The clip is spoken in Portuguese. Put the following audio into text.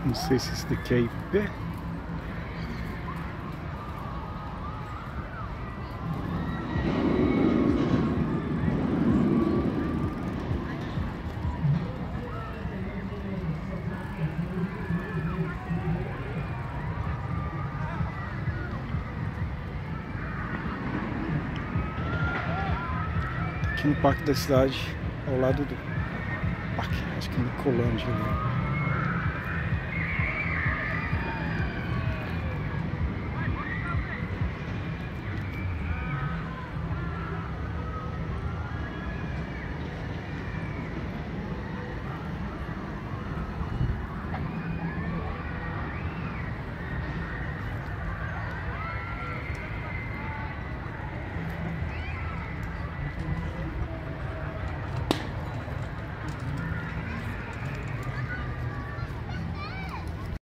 Não sei se esse daqui é IP. Aqui no Parque da Cidade, ao lado do parque, acho que é Nicolândia ali.